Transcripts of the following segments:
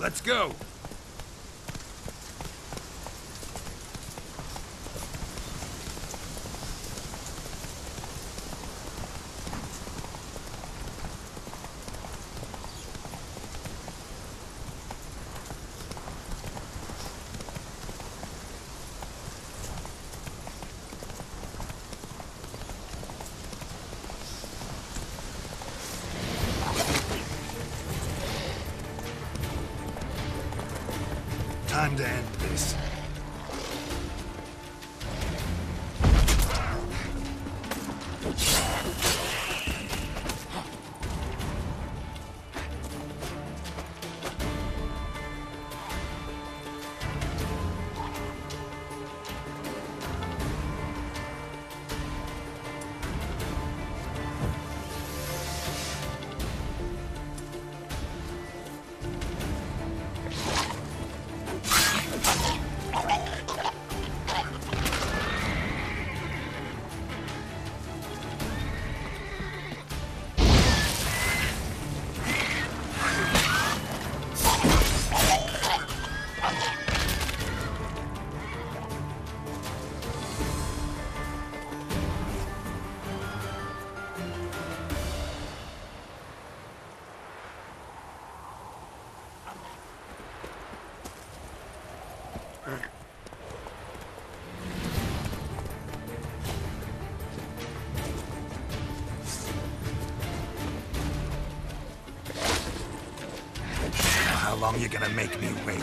Let's go. Time to end this. How long you gonna make me wait?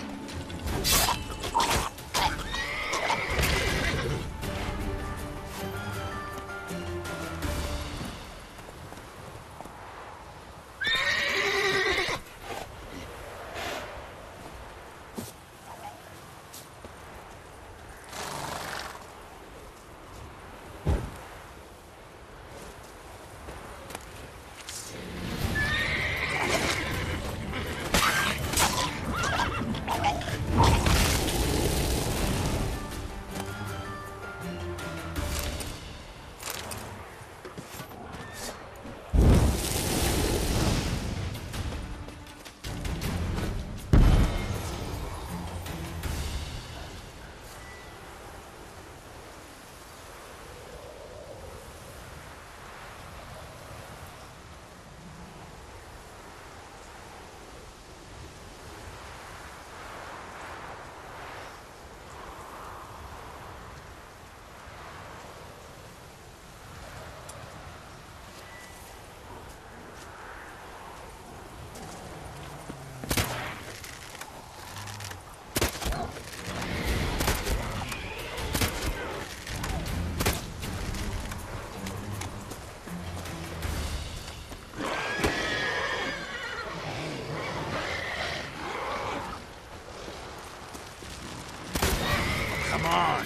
Come on.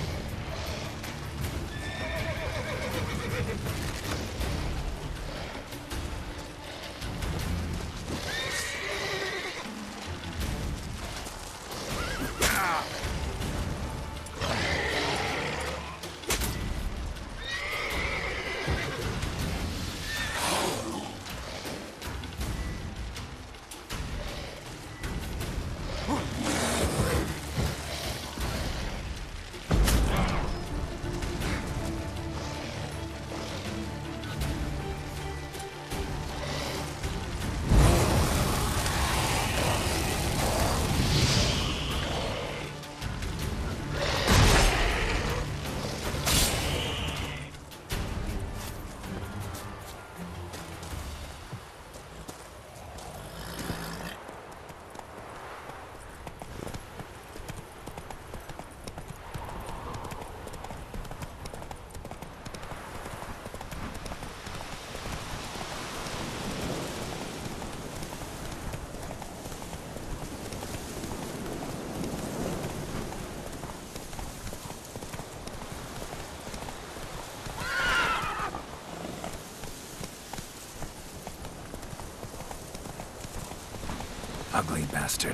Ugly bastard.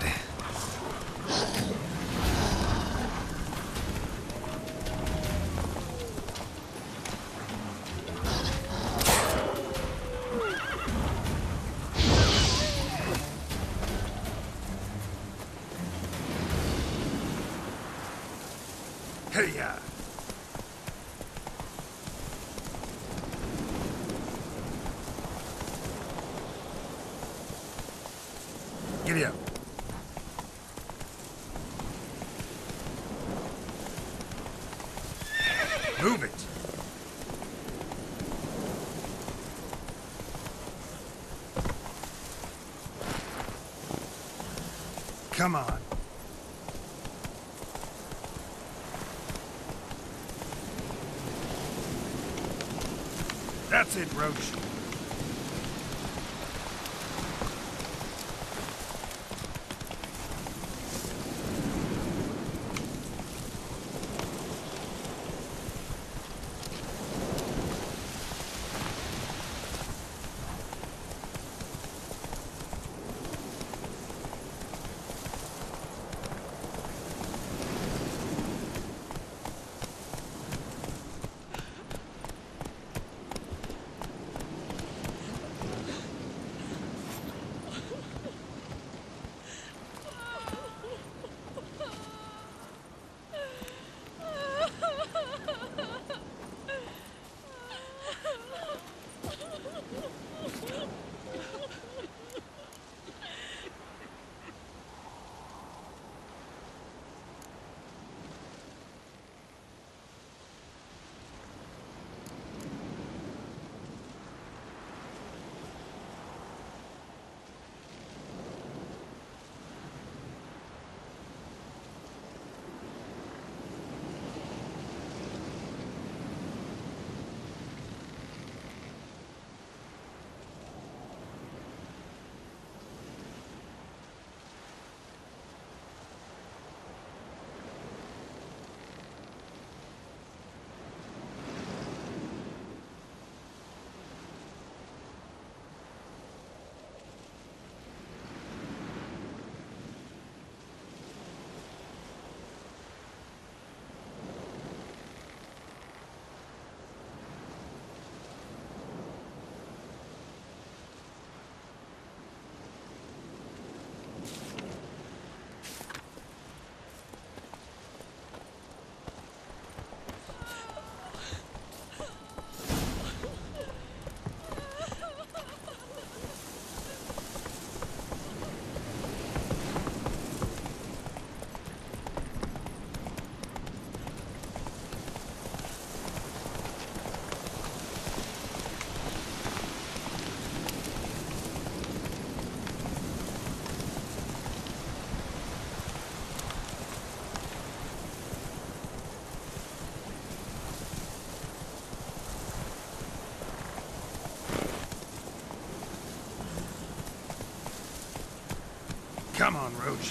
Hey, ya. Giddy up. Move it. Come on. That's it, Roach. Come on, Roach.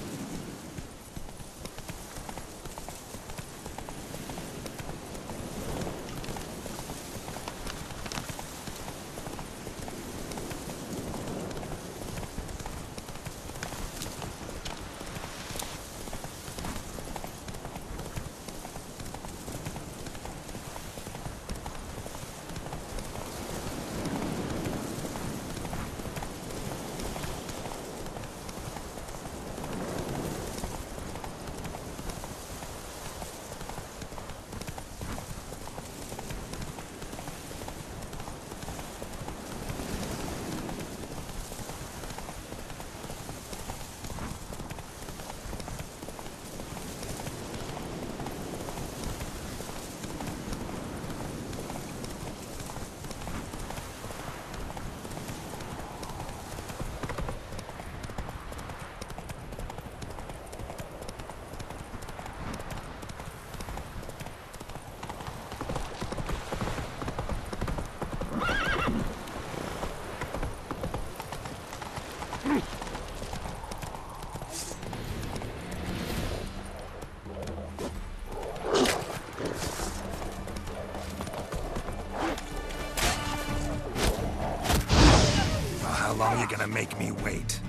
How long are you gonna make me wait?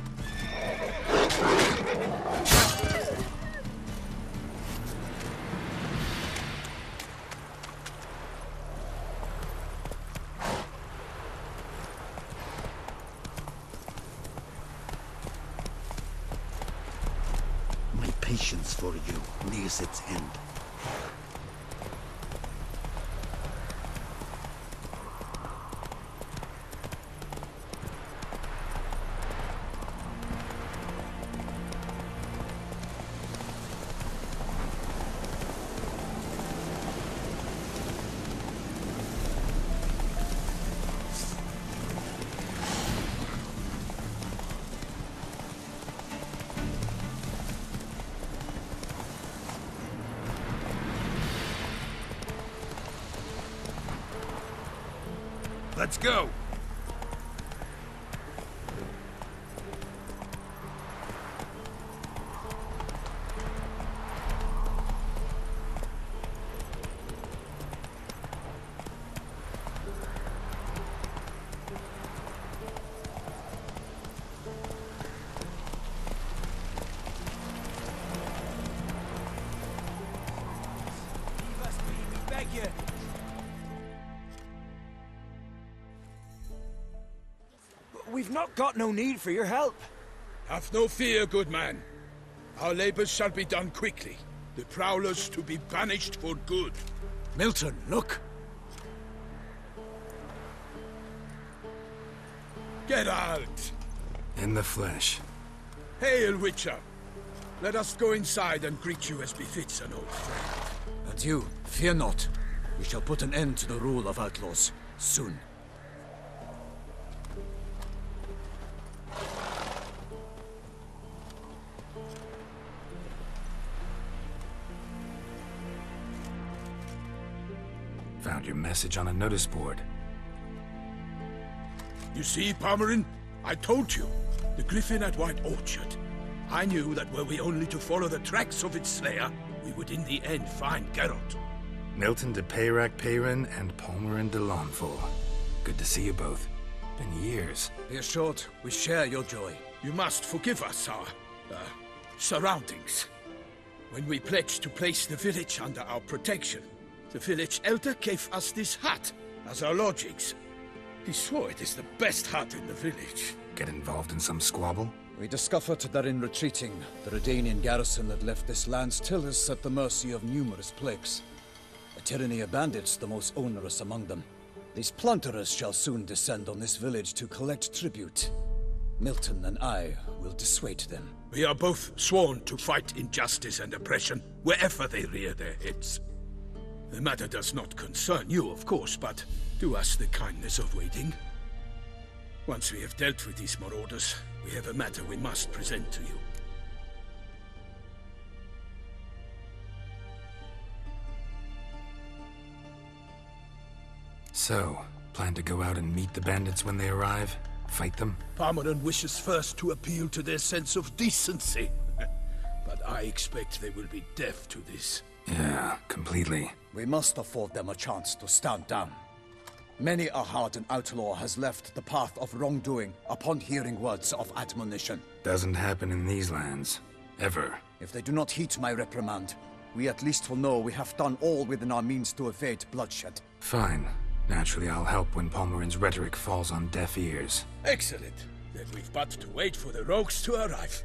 My patience for you nears its end. Let's go! We've not got no need for your help. Have no fear, good man. Our labors shall be done quickly. The Prowlers to be banished for good. Milton, look! Geralt! In the flesh. Hail, Witcher! Let us go inside and greet you as befits an old friend. And you, fear not. We shall put an end to the rule of outlaws, soon. Found your message on a notice board. You see, Palmerin? I told you. The Griffin at White Orchard. I knew that were we only to follow the tracks of its slayer, we would in the end find Geralt. Milton de Peyrac Peyran and Palmerin de Launfal. Good to see you both. Been years. Be assured, we share your joy. You must forgive us our, surroundings. When we pledged to place the village under our protection, the village elder gave us this hut as our lodgings. He swore it is the best hut in the village. Get involved in some squabble? We discovered that in retreating, the Redanian garrison that left this land still is at the mercy of numerous plagues. A tyranny of bandits, the most onerous among them. These plunderers shall soon descend on this village to collect tribute. Milton and I will dissuade them. We are both sworn to fight injustice and oppression wherever they rear their heads. The matter does not concern you, of course, but do us the kindness of waiting. Once we have dealt with these marauders, we have a matter we must present to you. So, plan to go out and meet the bandits when they arrive? Fight them? Palmerin wishes first to appeal to their sense of decency. But I expect they will be deaf to this. Yeah, completely. We must afford them a chance to stand down. Many a hardened outlaw has left the path of wrongdoing upon hearing words of admonition. Doesn't happen in these lands. Ever. If they do not heed my reprimand, we at least will know we have done all within our means to evade bloodshed. Fine. Naturally, I'll help when Palmerin's rhetoric falls on deaf ears. Excellent. Then we've but to wait for the rogues to arrive.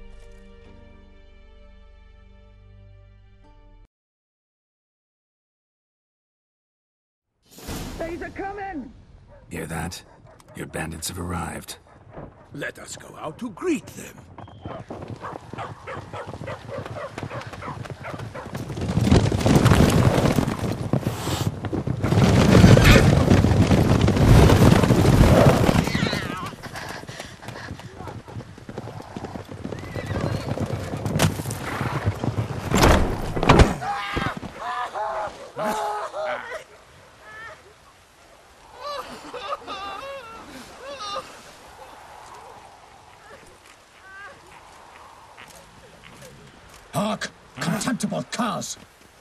They're coming! Hear that? Your bandits have arrived. Let us go out to greet them. Hark! Contemptible curs!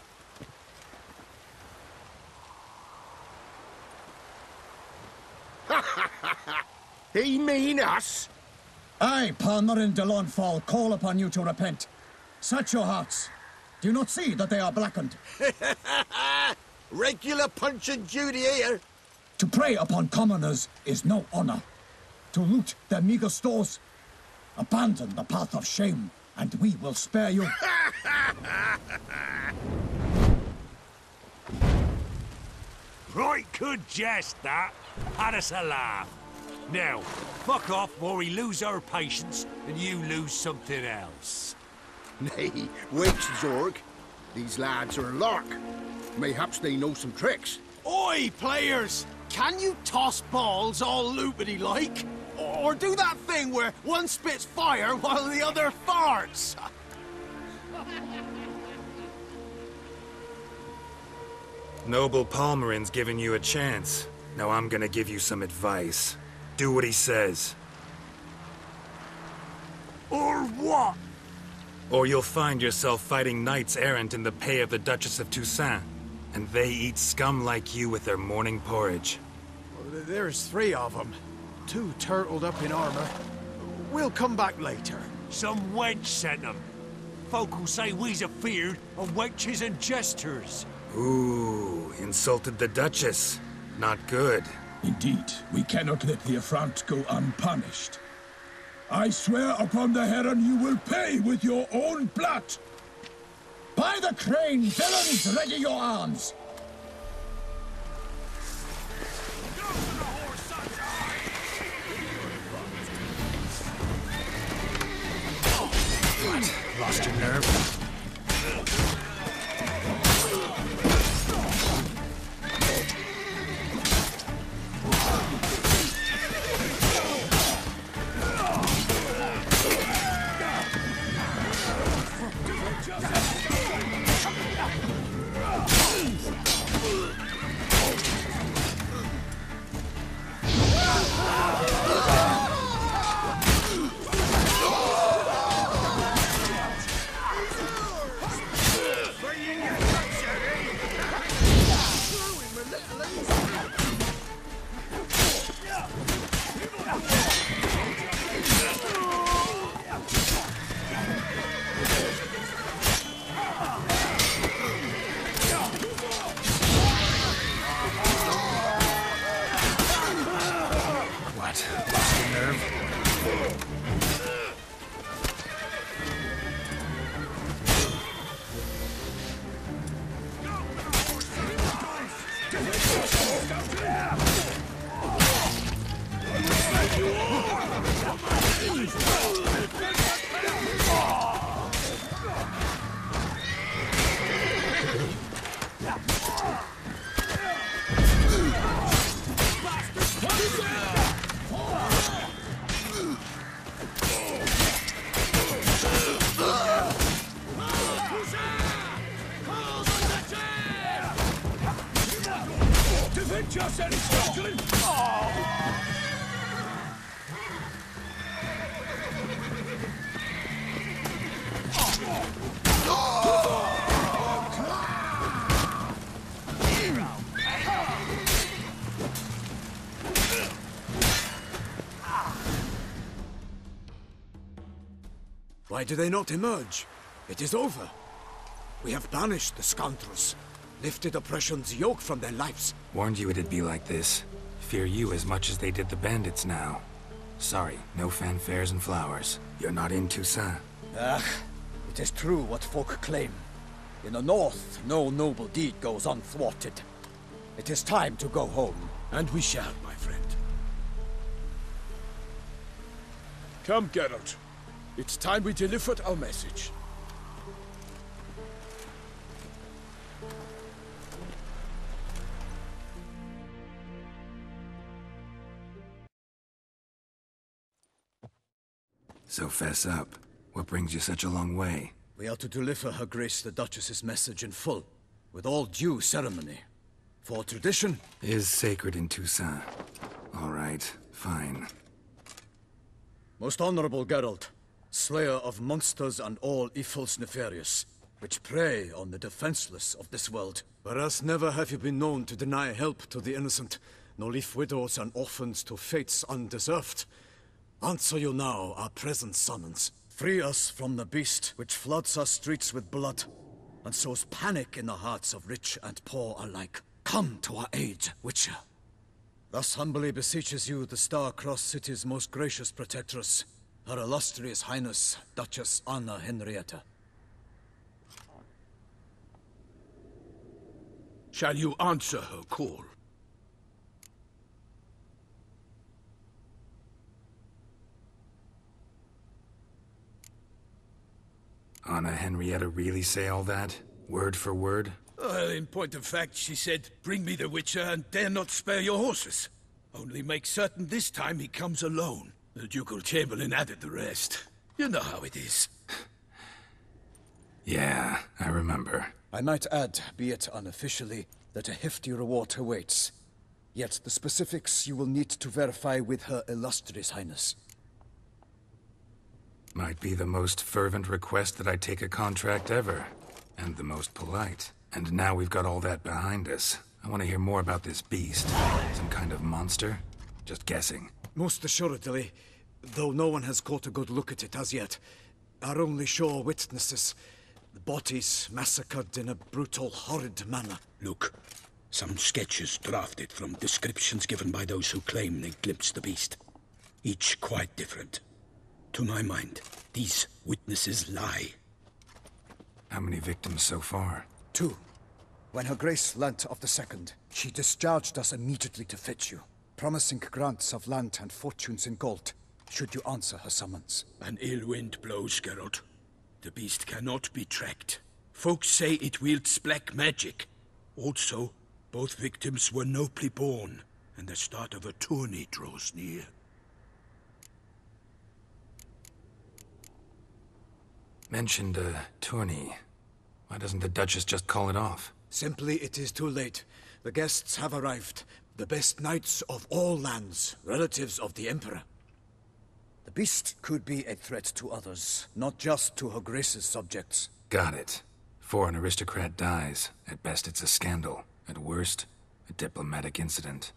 He mean us? I, Palmerin de Launfal, call upon you to repent. Search your hearts. Do you not see that they are blackened? Regular Punch and Judy here. To prey upon commoners is no honor. To loot their meager stores, abandon the path of shame, and we will spare you. Right good jest, that. Had us a laugh. Now, fuck off or we lose our patience and you lose something else. Nay, wait, Zorg. These lads are lark. Mayhaps they know some tricks. Oi, players! Can you toss balls all loopity-like? Or do that thing where one spits fire while the other farts? Noble Palmerin's giving you a chance. Now I'm gonna give you some advice. Do what he says. Or what? Or you'll find yourself fighting knights errant in the pay of the Duchess of Toussaint. And they eat scum like you with their morning porridge. There's 3 of them. 2 turtled up in armor. We'll come back later. Some wench sent them. Folk will say we's afeard of wenches and jesters. Ooh, insulted the Duchess. Not good. Indeed, we cannot let the affront go unpunished. I swear upon the Heron you will pay with your own blood! By the crane, villains, ready your arms! What? Lost your nerve? Why do they not emerge? It is over. We have banished the scoundrels, lifted oppression's yoke from their lives. Warned you it'd be like this. Fear you as much as they did the bandits now. Sorry, no fanfares and flowers. You're not in Toussaint. Ah, it is true what folk claim. In the north, no noble deed goes unthwarted. It is time to go home. And we shall, my friend. Come, Geralt. It's time we delivered our message. So fess up. What brings you such a long way? We are to deliver Her Grace the Duchess's message in full, with all due ceremony. For tradition is sacred in Toussaint. All right, fine. Most honorable Geralt, slayer of monsters and all evils nefarious, which prey on the defenseless of this world. Whereas never have you been known to deny help to the innocent, nor leave widows and orphans to fates undeserved. Answer you now our present summons. Free us from the beast which floods our streets with blood, and sows panic in the hearts of rich and poor alike. Come to our aid, Witcher. Thus humbly beseeches you the Star-Crossed City's most gracious protectress, Her Illustrious Highness, Duchess Anna Henrietta. Shall you answer her call? Anna Henrietta really say all that? Word for word? Well, in point of fact, she said, bring me the Witcher and dare not spare your horses. Only make certain this time he comes alone. The Ducal Chamberlain added the rest. You know how it is. Yeah, I remember. I might add, be it unofficially, that a hefty reward awaits. Yet the specifics you will need to verify with Her Illustrious Highness. Might be the most fervent request that I take a contract ever. And the most polite. And now we've got all that behind us. I want to hear more about this beast. Some kind of monster? Just guessing. Most assuredly, though no one has caught a good look at it as yet. Our only sure witnesses. The bodies massacred in a brutal, horrid manner. Look, some sketches drafted from descriptions given by those who claim they glimpsed the beast. Each quite different. To my mind, these witnesses lie. How many victims so far? 2. When Her Grace learnt of the second, she discharged us immediately to fetch you, promising grants of land and fortunes in gold, should you answer her summons. An ill wind blows, Geralt. The beast cannot be tracked. Folks say it wields black magic. Also, both victims were nobly born, and the start of a tourney draws near. Mentioned a tourney. Why doesn't the Duchess just call it off? Simply, it is too late. The guests have arrived. The best knights of all lands, relatives of the Emperor. The beast could be a threat to others, not just to Her Grace's subjects. Got it. Before an aristocrat dies, at best it's a scandal. At worst, a diplomatic incident.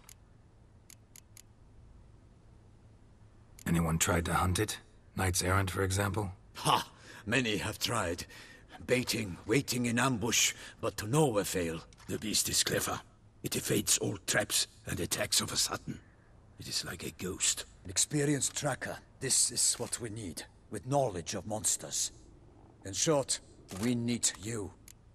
Anyone tried to hunt it? Knights errant, for example? Ha! Many have tried. Baiting, waiting in ambush, but to no avail. The beast is clever. It evades all traps and attacks of a sudden. It is like a ghost. An experienced tracker. This is what we need, with knowledge of monsters. In short, we need you.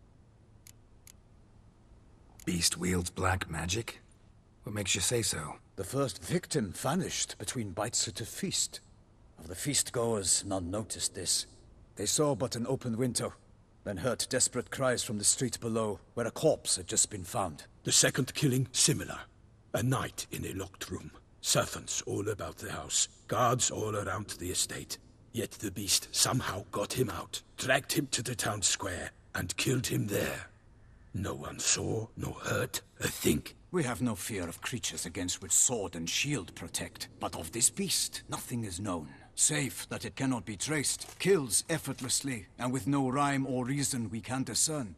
Beast wields black magic? What makes you say so? The first victim vanished between bites at a feast. Of the feast-goers, none noticed this. They saw but an open window, then heard desperate cries from the street below, where a corpse had just been found. The second killing, similar. A knight in a locked room. Servants all about the house. Guards all around the estate. Yet the beast somehow got him out, dragged him to the town square, and killed him there. No one saw, nor heard a thing. We have no fear of creatures against which sword and shield protect. But of this beast, nothing is known. Save that it cannot be traced, kills effortlessly, and with no rhyme or reason we can discern.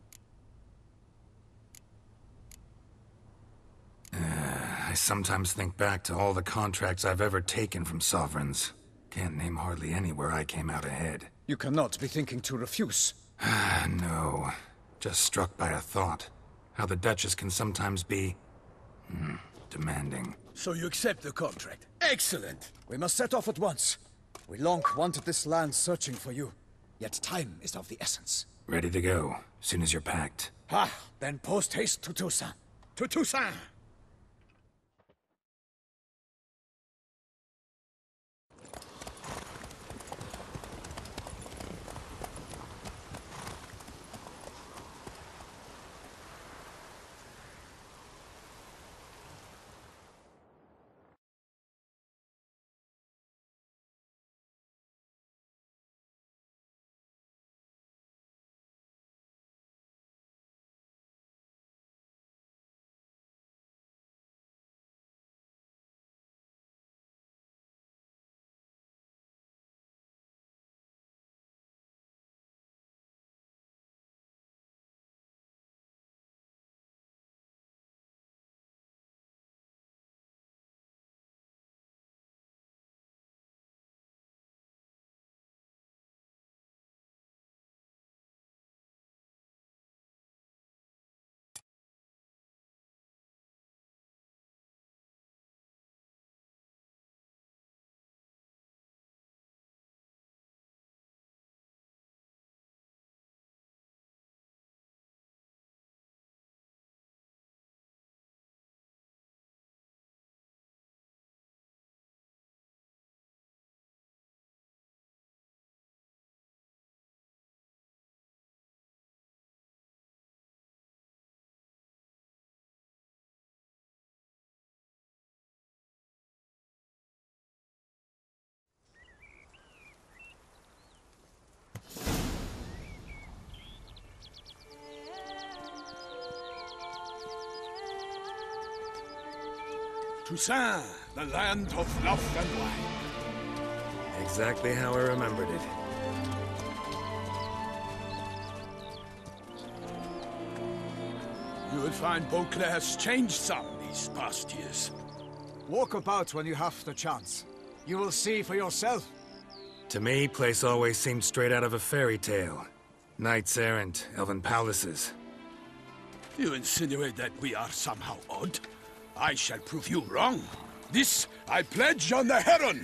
I sometimes think back to all the contracts I've ever taken from sovereigns. Can't name hardly any where I came out ahead. You cannot be thinking to refuse. No. Just struck by a thought. How the Duchess can sometimes be... demanding. So you accept the contract? Excellent! We must set off at once. We long wanted this land searching for you. Yet time is of the essence. Ready to go, soon as you're packed. Then post haste to Toussaint. To Toussaint! Toussaint, the land of love and wine. Exactly how I remembered it. You will find Beauclair has changed some these past years. Walk about when you have the chance. You will see for yourself. To me, place always seemed straight out of a fairy tale. Knights errant, elven palaces. You insinuate that we are somehow odd? I shall prove you wrong. This I pledge on the Heron.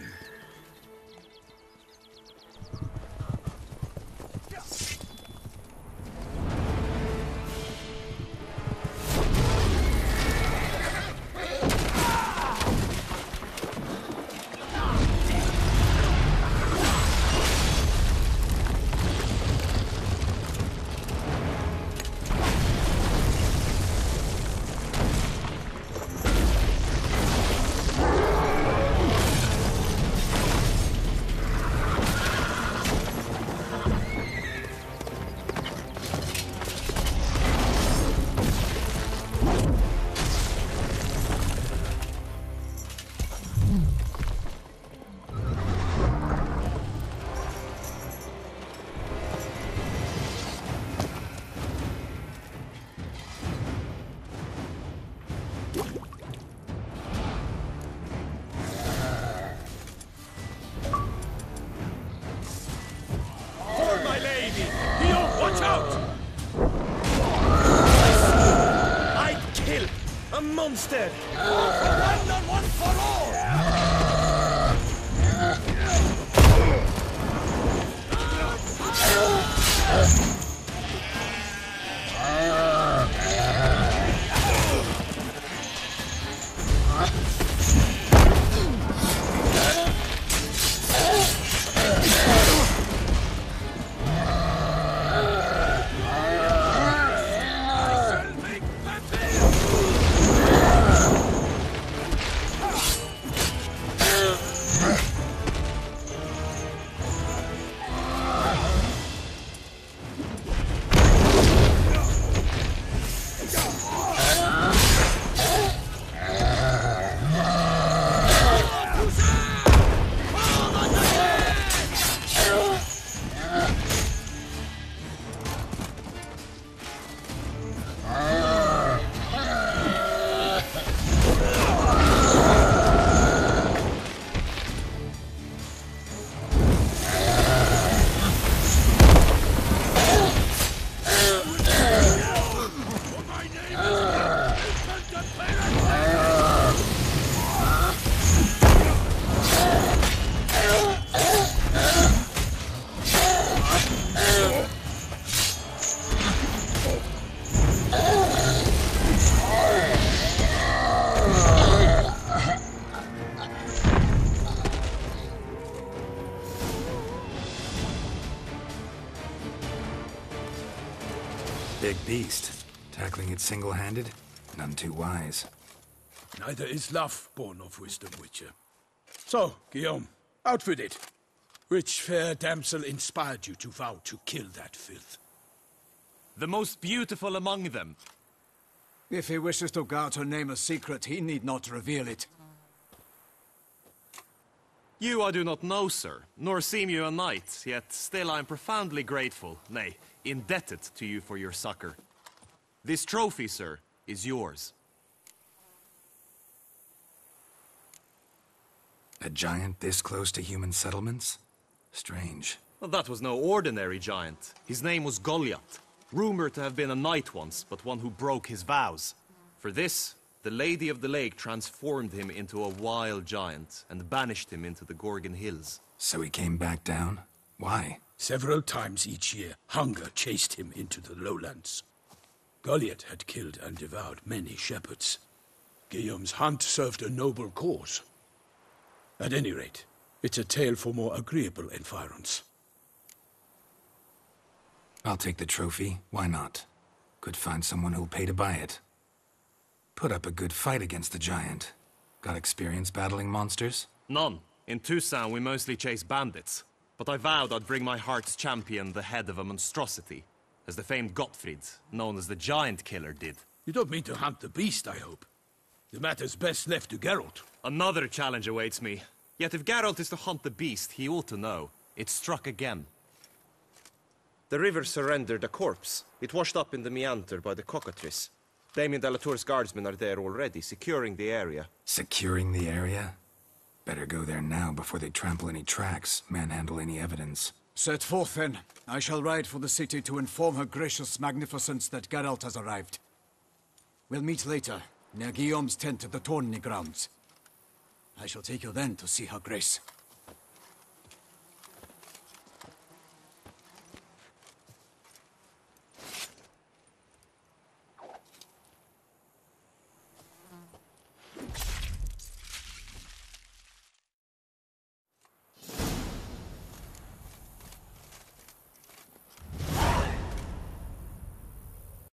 Monster! One and one for all! Big beast. Tackling it single-handed? None too wise. Neither is love born of wisdom, Witcher. So, Guillaume, out with it. Which fair damsel inspired you to vow to kill that filth? The most beautiful among them. If he wishes to guard her name a secret, he need not reveal it. You I do not know, sir, nor seem you a knight, yet still I am profoundly grateful, nay, indebted to you for your succor. This trophy, sir, is yours. A giant this close to human settlements? Strange. Well, that was no ordinary giant. His name was Goliath, rumored to have been a knight once, but one who broke his vows. For this, the Lady of the Lake transformed him into a wild giant and banished him into the Gorgon Hills. So he came back down? Why? Several times each year, hunger chased him into the lowlands. Goliath had killed and devoured many shepherds. Guillaume's hunt served a noble cause. At any rate, it's a tale for more agreeable environs. I'll take the trophy. Why not? Could find someone who'll pay to buy it. Put up a good fight against the giant. Got experience battling monsters? None. In Toussaint, we mostly chase bandits. But I vowed I'd bring my heart's champion the head of a monstrosity, as the famed Gottfried, known as the Giant Killer, did. You don't mean to hunt the beast, I hope? The matter's best left to Geralt. Another challenge awaits me. Yet if Geralt is to hunt the beast, he ought to know. It struck again. The river surrendered a corpse. It washed up in the meander by the cockatrice. Damien de la Tour's guardsmen are there already, securing the area. Securing the area? Better go there now before they trample any tracks, manhandle any evidence. Set forth, then. I shall ride for the city to inform her gracious magnificence that Geralt has arrived. We'll meet later, near Guillaume's tent at the Tourney grounds. I shall take you then to see her grace.